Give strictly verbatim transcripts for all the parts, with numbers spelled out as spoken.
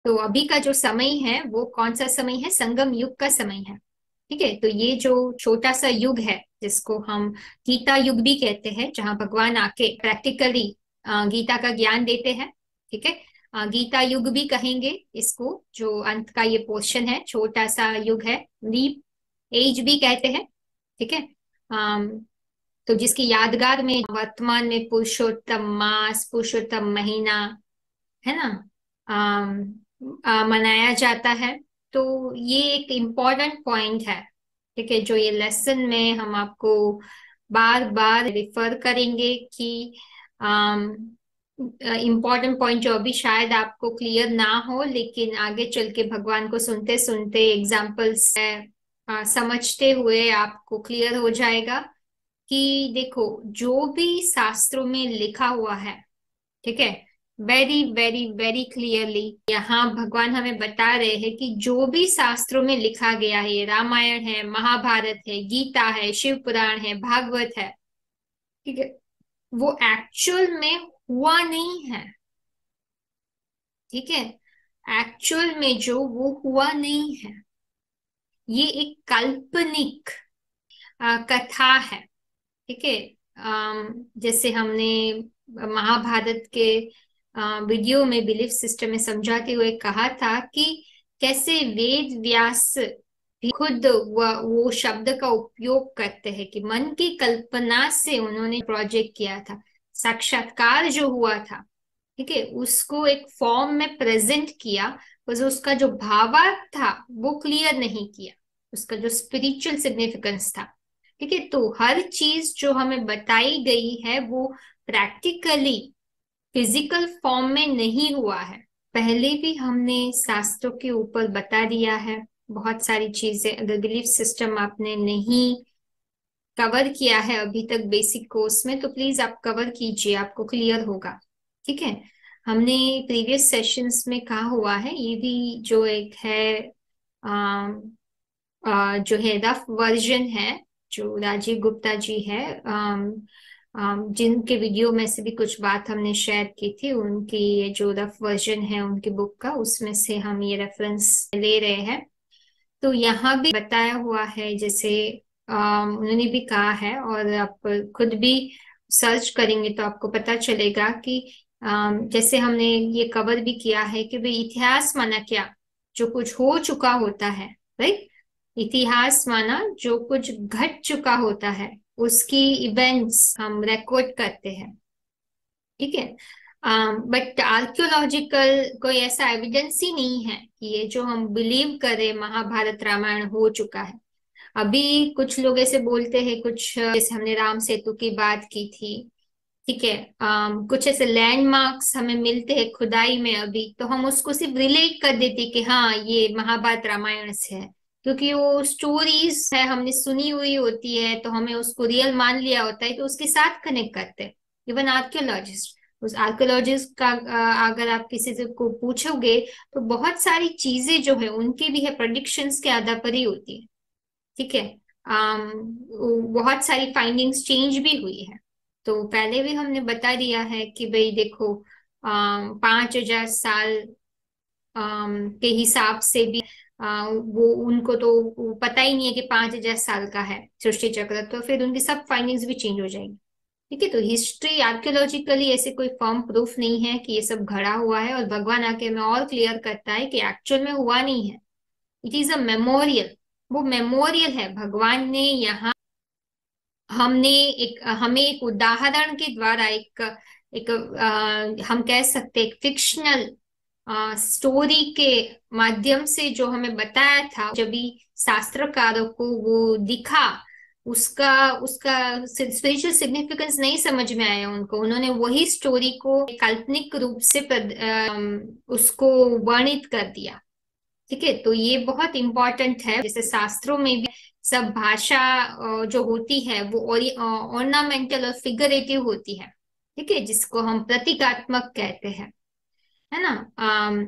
तो अभी का जो समय है वो कौन सा समय है? संगम युग का समय है। ठीक है, तो ये जो छोटा सा युग है जिसको हम गीता युग भी कहते हैं, जहाँ भगवान आके प्रैक्टिकली गीता का ज्ञान देते हैं। ठीक है, अ, गीता युग भी कहेंगे इसको, जो अंत का ये पोर्शन है, छोटा सा युग है, लीप एज भी कहते हैं। ठीक है, अम, तो जिसकी यादगार में वर्तमान में पुरुषोत्तम मास, पुरुषोत्तम महीना, है ना, अम, आ, मनाया जाता है। तो ये एक इम्पॉर्टेंट पॉइंट है। ठीक है, जो ये लेसन में हम आपको बार बार रिफर करेंगे कि इम्पॉर्टेंट पॉइंट जो अभी शायद आपको क्लियर ना हो, लेकिन आगे चल के भगवान को सुनते सुनते एग्जाम्पल्स समझते हुए आपको क्लियर हो जाएगा कि देखो, जो भी शास्त्रों में लिखा हुआ है, ठीक है, वेरी वेरी वेरी क्लियरली यहाँ भगवान हमें बता रहे हैं कि जो भी शास्त्रों में लिखा गया है, ये रामायण है, महाभारत है, गीता है, शिव पुराण है, भागवत है, ठीक है, वो एक्चुअल में हुआ नहीं है। ठीक है, एक्चुअल में जो वो हुआ नहीं है, ये एक काल्पनिक अ, कथा है। ठीक है, अम, जैसे हमने महाभारत के अ, वीडियो में बिलीफ सिस्टम में समझाते हुए कहा था कि कैसे वेद व्यास भी खुद वो, वो शब्द का उपयोग करते हैं कि मन की कल्पना से उन्होंने प्रोजेक्ट किया था, साक्षात्कार जो हुआ था, ठीक है, उसको एक फॉर्म में प्रेजेंट किया, बस उसका जो भावार्थ था वो क्लियर नहीं किया, उसका जो स्पिरिचुअल सिग्निफिकेंस था। ठीक है, तो हर चीज जो हमें बताई गई है वो प्रैक्टिकली फिजिकल फॉर्म में नहीं हुआ है। पहले भी हमने शास्त्रों के ऊपर बता दिया है बहुत सारी चीजें। अगर बिलीफ सिस्टम आपने नहीं कवर किया है अभी तक बेसिक कोर्स में, तो प्लीज आप कवर कीजिए, आपको क्लियर होगा। ठीक है, हमने प्रीवियस सेशंस में कहा हुआ है, ये भी जो एक है आ, आ, जो है रफ वर्जन है, जो राजीव गुप्ता जी है, अम, अम, जिनके वीडियो में से भी कुछ बात हमने शेयर की थी, उनकी ये जो रफ वर्जन है उनकी बुक का, उसमें से हम ये रेफरेंस ले रहे हैं। तो यहाँ भी बताया हुआ है, जैसे अम, उन्होंने भी कहा है, और आप खुद भी सर्च करेंगे तो आपको पता चलेगा कि अम, जैसे हमने ये कवर भी किया है कि भाई इतिहास माना क्या? जो कुछ हो चुका होता है, राइट। इतिहास माना जो कुछ घट चुका होता है, उसकी इवेंट्स हम रिकॉर्ड करते हैं। ठीक है, बट आर्कियोलॉजिकल कोई ऐसा एविडेंस ही नहीं है कि ये जो हम बिलीव करें महाभारत रामायण हो चुका है। अभी कुछ लोग ऐसे बोलते हैं, कुछ जैसे हमने राम सेतु की बात की थी, ठीक है, अम, कुछ ऐसे लैंडमार्क्स हमें मिलते हैं खुदाई में अभी, तो हम उसको सिर्फ रिलेट कर देते कि हाँ ये महाभारत रामायण से है, क्योंकि वो स्टोरीज है हमने सुनी हुई होती है, तो हमें उसको रियल मान लिया होता है, तो उसके साथ कनेक्ट करते हैं। इवन आर्कियोलॉजिस्ट, उस आर्कियोलॉजिस्ट का अ, अगर आप किसी से को पूछोगे, तो बहुत सारी चीजें जो है उनकी भी है प्रेडिक्शंस के आधार पर ही होती है। ठीक है, अम, बहुत सारी फाइंडिंग्स चेंज भी हुई है। तो पहले भी हमने बता दिया है कि भाई देखो, अम, पांच हजार साल अम, के हिसाब से भी अ, वो उनको तो वो पता ही नहीं है कि पांच हजार साल का है सृष्टि चक्र, तो फिर उनकी सब फाइंडिंग्स भी चेंज हो जाएंगी। ठीक है, तो हिस्ट्री आर्कियोलॉजिकली ऐसे कोई फर्म प्रूफ नहीं है कि ये सब घड़ा हुआ है, और भगवान आके हमें और क्लियर करता है कि एक्चुअल में हुआ नहीं है। It is a memorial. वो मेमोरियल है, भगवान ने यहाँ हमने एक हमें एक उदाहरण के द्वारा एक एक अ, हम कह सकते एक फिक्शनल स्टोरी के माध्यम से जो हमें बताया था, जब भी शास्त्रकारों को वो दिखा, उसका उसका स्पिरिचुअल सिग्निफिकेंस नहीं समझ में आया उनको, उन्होंने वही स्टोरी को काल्पनिक रूप से प्रद, अ, उसको वर्णित कर दिया। ठीक है, तो ये बहुत इंपॉर्टेंट है। जैसे शास्त्रों में भी सब भाषा अ, जो होती है वो ऑर्नामेंटल और फिगरेटिव होती है। ठीक है, जिसको हम प्रतीकात्मक कहते हैं, है ना। अम,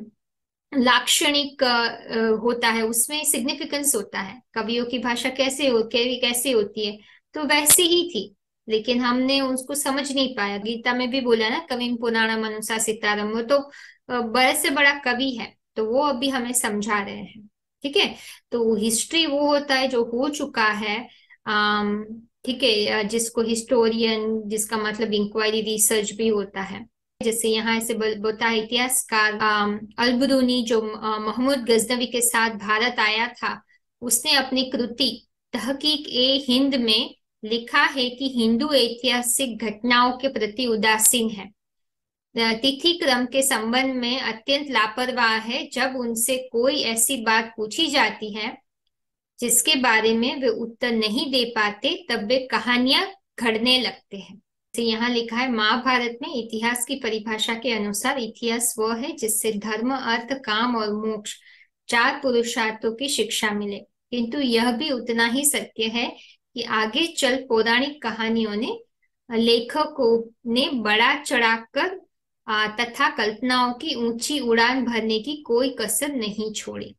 लाक्षणिक अ, अ, होता है, उसमें सिग्निफिकेंस होता है। कवियों की भाषा कैसे हो कैसे कैसे होती है, तो वैसी ही थी, लेकिन हमने उसको समझ नहीं पाया। गीता में भी बोला ना, कविम पुराणम अनुशासितारम, वो तो अ, बड़े से बड़ा कवि है, तो वो अभी हमें समझा रहे हैं। ठीक है, तो हिस्ट्री वो होता है जो हो चुका है। अम ठीक है, जिसको हिस्टोरियन, जिसका मतलब इंक्वायरी रिसर्च भी होता है। जैसे यहाँ ऐसे बोलता है इतिहासकार अम, अल-बरूनी जो अ, महमूद गजनवी के साथ भारत आया था, उसने अपनी कृति तहकीक ए हिंद में लिखा है कि हिंदू ऐतिहासिक घटनाओं के प्रति उदासीन है, तिथि क्रम के संबंध में अत्यंत लापरवाह है। जब उनसे कोई ऐसी बात पूछी जाती है जिसके बारे में वे उत्तर नहीं दे पाते, तब वे कहानियां घड़ने लगते हैं। तो यहाँ लिखा है महाभारत में इतिहास की परिभाषा के अनुसार इतिहास वह है जिससे धर्म, अर्थ, काम और मोक्ष चार पुरुषार्थों की शिक्षा मिले। किंतु यह भी उतना ही सत्य है कि आगे चल पौराणिक कहानियों ने लेखकों ने बड़ा चढ़ाकर तथा कल्पनाओं की ऊंची उड़ान भरने की कोई कसर नहीं छोड़ी।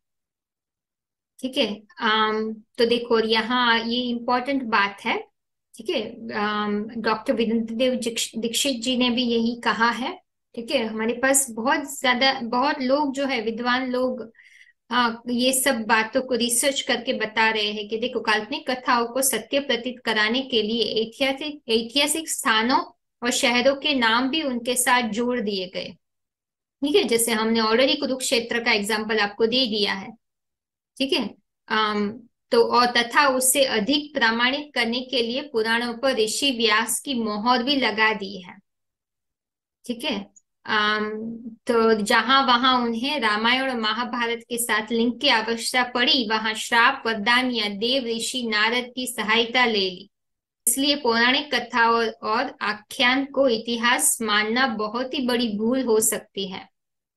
ठीक है, आम, तो देखो यहाँ ये इम्पोर्टेंट बात है। ठीक है, डॉक्टर वीरेंद्र देव दीक्षित जी ने भी यही कहा है। ठीक है, हमारे पास बहुत ज्यादा बहुत लोग जो है विद्वान लोग हाँ ये सब बातों को रिसर्च करके बता रहे हैं कि देखो काल्पनिक कथाओं को सत्य प्रतीत कराने के लिए ऐतिहासिक ऐतिहासिक स्थानों और शहरों के नाम भी उनके साथ जोड़ दिए गए। ठीक है, जैसे हमने ऑलरेडी कुरुक्षेत्र का एग्जाम्पल आपको दे दिया है। ठीक है, अम तो और तथा उससे अधिक प्रमाणित करने के लिए पुराणों पर ऋषि व्यास की मोहर भी लगा दी है। ठीक है, अम तो जहां वहां उन्हें रामायण और महाभारत के साथ लिंक की आवश्यकता पड़ी, वहां श्राप, वरदान या देव ऋषि नारद की सहायता ले ली। इसलिए पौराणिक कथा और, और आख्यान को इतिहास मानना बहुत ही बड़ी भूल हो सकती है।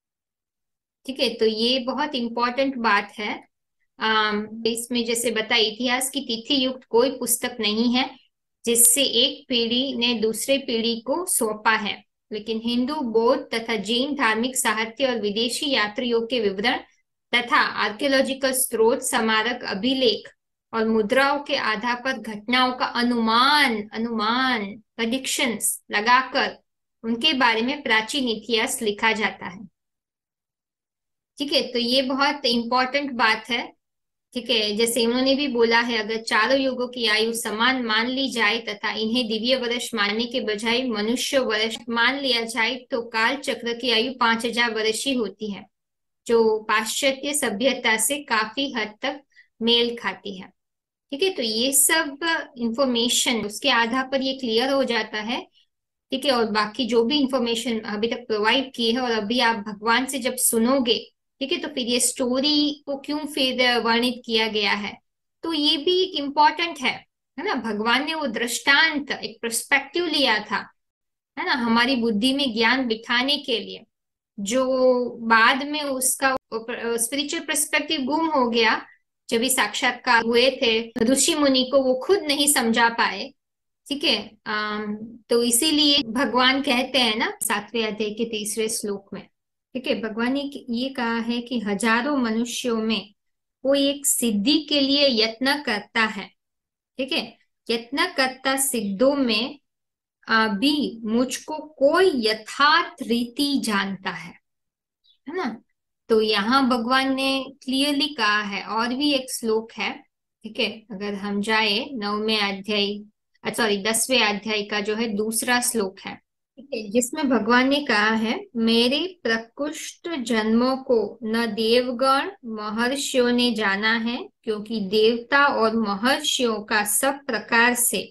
ठीक है, तो ये बहुत इंपॉर्टेंट बात है। अम इसमें जैसे बताया इतिहास की तिथि युक्त कोई पुस्तक नहीं है जिससे एक पीढ़ी ने दूसरे पीढ़ी को सौंपा है, लेकिन हिंदू, बौद्ध तथा जैन धार्मिक साहित्य और विदेशी यात्रियों के विवरण तथा आर्कियोलॉजिकल स्रोत, स्मारक, अभिलेख और मुद्राओं के आधार पर घटनाओं का अनुमान अनुमान प्रेडिक्शंस लगाकर उनके बारे में प्राचीन इतिहास लिखा जाता है। ठीक है, तो ये बहुत इंपॉर्टेंट बात है। ठीक है, जैसे उन्होंने भी बोला है अगर चारों युगों की आयु समान मान ली जाए तथा इन्हें दिव्य वर्ष मानने के बजाय मनुष्य वर्ष मान लिया जाए तो काल चक्र की आयु पांच हजार वर्ष ही होती है, जो पाश्चात्य सभ्यता से काफी हद तक मेल खाती है। ठीक है, तो ये सब इंफॉर्मेशन उसके आधार पर ये क्लियर हो जाता है। ठीक है, और बाकी जो भी इंफॉर्मेशन अभी तक प्रोवाइड की है और अभी आप भगवान से जब सुनोगे, ठीक है, तो फिर ये स्टोरी को क्यों फिर वर्णित किया गया है, तो ये भी एक इम्पोर्टेंट है है ना। भगवान ने वो दृष्टांत एक पर्सपेक्टिव लिया था, है ना, हमारी बुद्धि में ज्ञान बिठाने के लिए, जो बाद में उसका स्पिरिचुअल पर्सपेक्टिव गुम हो गया। जब भी साक्षात्कार हुए थे ऋषि मुनि को वो खुद नहीं समझा पाए। ठीक है, अम, तो इसीलिए भगवान कहते हैं ना सातवें अध्याय के तीसरे श्लोक में, ठीक है, भगवान ने ये कहा है कि हजारों मनुष्यों में कोई एक सिद्धि के लिए यत्न करता है। ठीक है, यत्न करता सिद्धों में भी मुझको कोई यथार्थ रीति जानता है है ना। तो यहाँ भगवान ने क्लियरली कहा है। और भी एक श्लोक है, ठीक है, अगर हम जाए नौवें अध्याय सॉरी दसवें अध्याय का जो है दूसरा श्लोक है, ठीक है, जिसमें भगवान ने कहा है मेरे प्रकृष्ट जन्मों को न देवगण महर्षियों ने जाना है, क्योंकि देवता और महर्षियों का सब प्रकार से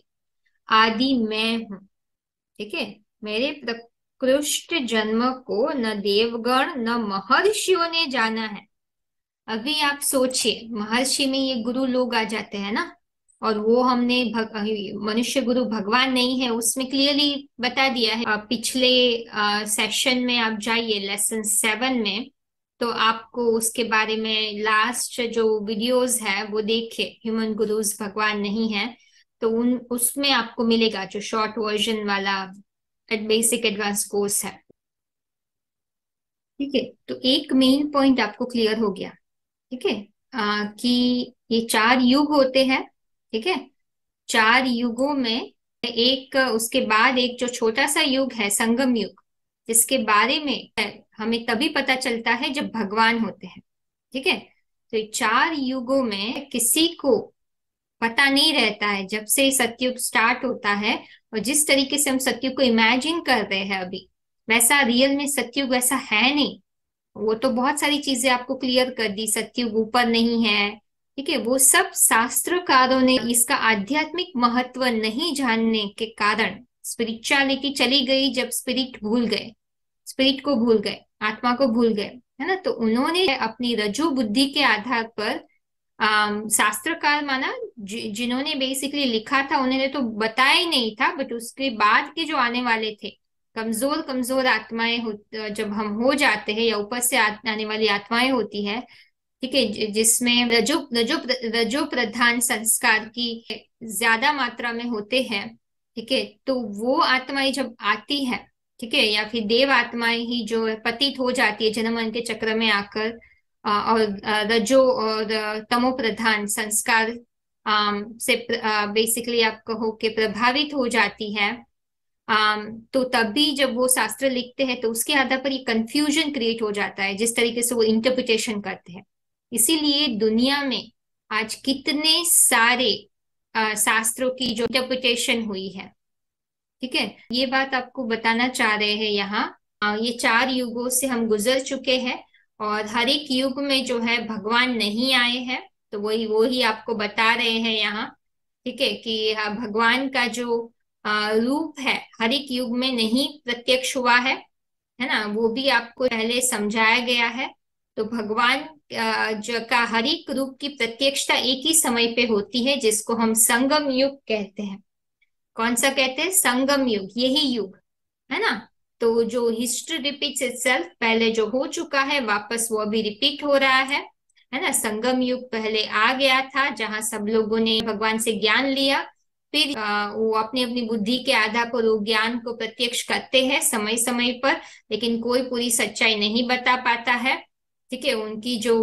आदि मैं हूँ। ठीक है, मेरे प्रकृष्ट जन्म को न देवगण न महर्षियों ने जाना है। अभी आप सोचिए महर्षि में ये गुरु लोग आ जाते हैं ना, और वो हमने भग, मनुष्य गुरु भगवान नहीं है उसमें क्लियरली बता दिया है। पिछले सेशन में आप जाइए लेसन सेवन में, तो आपको उसके बारे में लास्ट जो वीडियोस है वो देखिए, ह्यूमन गुरुज भगवान नहीं है, तो उन उसमें आपको मिलेगा जो शॉर्ट वर्जन वाला बेसिक एडवांस कोर्स है। ठीक है, तो एक मेन पॉइंट आपको क्लियर हो गया। ठीक है, आ, कि ये चार युग होते हैं। ठीक है, चार युगों में एक उसके बाद एक जो छोटा सा युग है संगम युग, जिसके बारे में हमें तभी पता चलता है जब भगवान होते हैं। ठीक है, तो ये चार युगों में किसी को पता नहीं रहता है जब से सतयुग स्टार्ट होता है। और जिस तरीके से हम सतयुग को इमेजिन कर रहे हैं अभी, वैसा रियल में सतयुग वैसा है नहीं। वो तो बहुत सारी चीजें आपको क्लियर कर दी, सतयुग ऊपर नहीं है। ठीक है, वो सब शास्त्रकारों ने इसका आध्यात्मिक महत्व नहीं जानने के कारण स्पिरिचुअलिटी चली गई। जब स्पिरिट भूल गए, स्पिरिट को भूल गए, आत्मा को भूल गए, है ना, तो उन्होंने अपनी रजो बुद्धि के आधार पर अम, शास्त्रकार माना, जि, जिन्होंने बेसिकली लिखा था उन्होंने तो बताया ही नहीं था, बट उसके बाद के जो आने वाले थे, कमजोर कमजोर आत्माएं हो, जब हम हो जाते हैं या ऊपर से आ- आने वाली आत्माएं होती है, ठीक है, जि- जिसमें रजो रजो रजो प्रधान संस्कार की ज्यादा मात्रा में होते हैं। ठीक है, तो वो आत्माएं जब आती है, ठीक है, या फिर देव आत्माएं ही जो है पतित हो जाती है जन्म मरण के चक्र में आकर, अ, और अ, रजो और अ, तमो प्रधान संस्कार अम, से बेसिकली आप कहो कि प्रभावित हो जाती है। अम, तो तभी जब वो शास्त्र लिखते हैं तो उसके आधार पर ये कंफ्यूजन क्रिएट हो जाता है जिस तरीके से वो इंटरप्रिटेशन करते हैं। इसीलिए दुनिया में आज कितने सारे अ, शास्त्रों की जो इंटरप्रिटेशन हुई है। ठीक है, ये बात आपको बताना चाह रहे हैं यहाँ। अ, ये चार युगों से हम गुजर चुके हैं और हर एक युग में जो है भगवान नहीं आए हैं। तो वही वो ही आपको बता रहे हैं यहाँ। ठीक है, कि हाँ, भगवान का जो अ, रूप है हर एक युग में नहीं प्रत्यक्ष हुआ है है ना, वो भी आपको पहले समझाया गया है। तो भगवान अ, जो का हर एक रूप की प्रत्यक्षता एक ही समय पे होती है, जिसको हम संगम युग कहते हैं। कौन सा कहते हैं? संगम युग, यही युग, है ना। तो जो हिस्ट्री रिपीट्स इटसेल्फ, पहले जो हो चुका है वापस वो अभी रिपीट हो रहा है है ना। संगम युग पहले आ गया था जहां सब लोगों ने भगवान से ज्ञान लिया, फिर आ, वो अपनी अपनी बुद्धि के आधार पर वो ज्ञान को प्रत्यक्ष करते हैं समय समय पर, लेकिन कोई पूरी सच्चाई नहीं बता पाता है। ठीक है, उनकी जो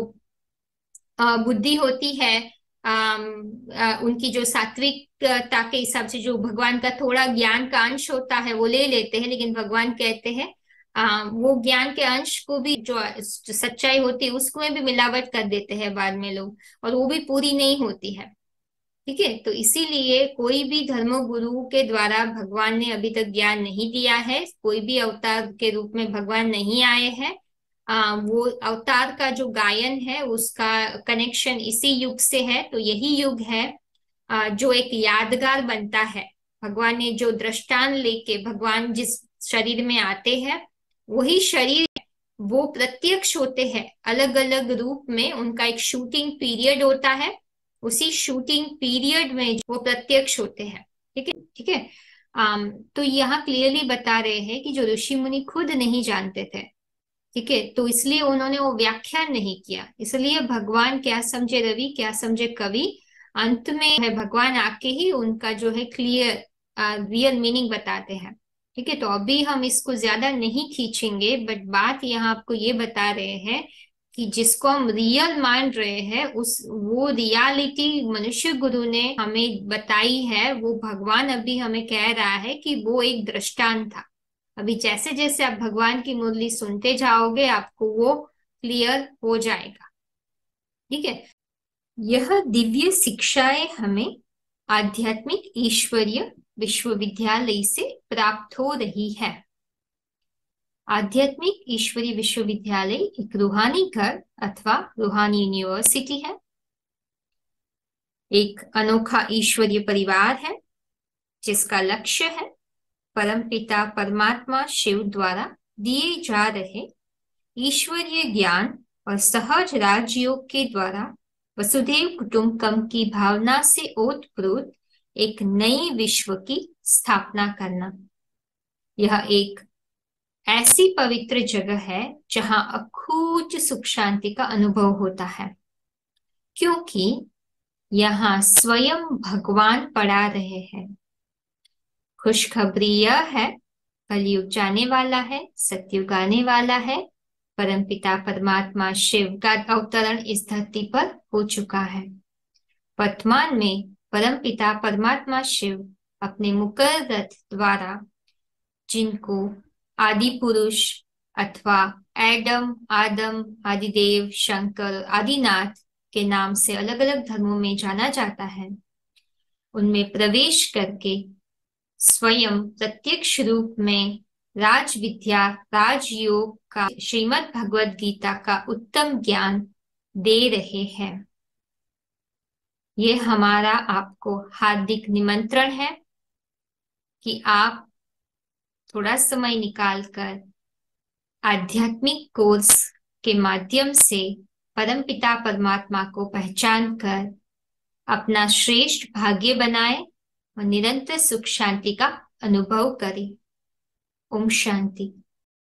अ, बुद्धि होती है, अम, अ, उनकी जो सात्विकता के हिसाब से जो भगवान का थोड़ा ज्ञान का अंश होता है वो ले लेते हैं, लेकिन भगवान कहते हैं अ, वो ज्ञान के अंश को भी, जो, जो सच्चाई होती है उसको में भी मिलावट कर देते हैं बाद में लोग, और वो भी पूरी नहीं होती है। ठीक है, तो इसीलिए कोई भी धर्म गुरु के द्वारा भगवान ने अभी तक ज्ञान नहीं दिया है, कोई भी अवतार के रूप में भगवान नहीं आए हैं। आ, वो अवतार का जो गायन है उसका कनेक्शन इसी युग से है। तो यही युग है आ, जो एक यादगार बनता है। भगवान ने जो दृष्टांत लेके भगवान जिस शरीर में आते हैं वही शरीर, वो प्रत्यक्ष होते हैं अलग अलग रूप में, उनका एक शूटिंग पीरियड होता है, उसी शूटिंग पीरियड में वो प्रत्यक्ष होते हैं। ठीक है, ठीक है। आम, तो यहाँ क्लियरली बता रहे हैं कि जो ऋषि मुनि खुद नहीं जानते थे, ठीक है, तो इसलिए उन्होंने वो व्याख्यान नहीं किया। इसलिए भगवान क्या समझे रवि, क्या समझे कवि, अंत में है भगवान आके ही उनका जो है क्लियर रियल मीनिंग बताते हैं। ठीक है, तो अभी हम इसको ज्यादा नहीं खींचेंगे, बट बात यहाँ आपको ये बता रहे हैं कि जिसको हम रियल मान रहे हैं उस वो रियलिटी मनुष्य गुरु ने हमें बताई है, वो भगवान अभी हमें कह रहा है कि वो एक दृष्टांत था। अभी जैसे जैसे आप भगवान की मुरली सुनते जाओगे आपको वो क्लियर हो जाएगा। ठीक है, यह दिव्य शिक्षाएं हमें आध्यात्मिक ईश्वरीय विश्वविद्यालय से प्राप्त हो रही है। आध्यात्मिक ईश्वरीय विश्वविद्यालय एक रूहानी घर अथवा रूहानी यूनिवर्सिटी है, एक अनोखा ईश्वरीय परिवार है जिसका लक्ष्य है परम पिता परमात्मा शिव द्वारा दिए जा रहे ईश्वरीय ज्ञान और सहज राजयोग के द्वारा वसुधैव कुटुंबकम की भावना से ओतप्रोत एक नई विश्व की स्थापना करना। यह एक ऐसी पवित्र जगह है जहां अखूट सुख शांति का अनुभव होता है, क्योंकि यहाँ स्वयं भगवान पड़ा रहे हैं। खुशखबरी यह है, कलयुग जाने वाला है, सतयुग आने वाला है। परमपिता परमात्मा शिव का अवतरण इस धरती पर हो चुका है। वर्तमान में परमपिता परमात्मा शिव अपने मुकर रथ द्वारा, जिनको आदि पुरुष अथवा एडम, आदम, आदिदेव, शंकर, आदिनाथ के नाम से अलग अलग धर्मों में जाना जाता है, उनमें प्रवेश करके स्वयं प्रत्यक्ष रूप में राज विद्या, राजयोग का, श्रीमद् भगवद गीता का उत्तम ज्ञान दे रहे हैं। ये हमारा आपको हार्दिक निमंत्रण है कि आप थोड़ा समय निकालकर आध्यात्मिक कोर्स के माध्यम से परमपिता परमात्मा को पहचान कर अपना श्रेष्ठ भाग्य बनाए और निरंतर सुख शांति का अनुभव करें। ओम शांति।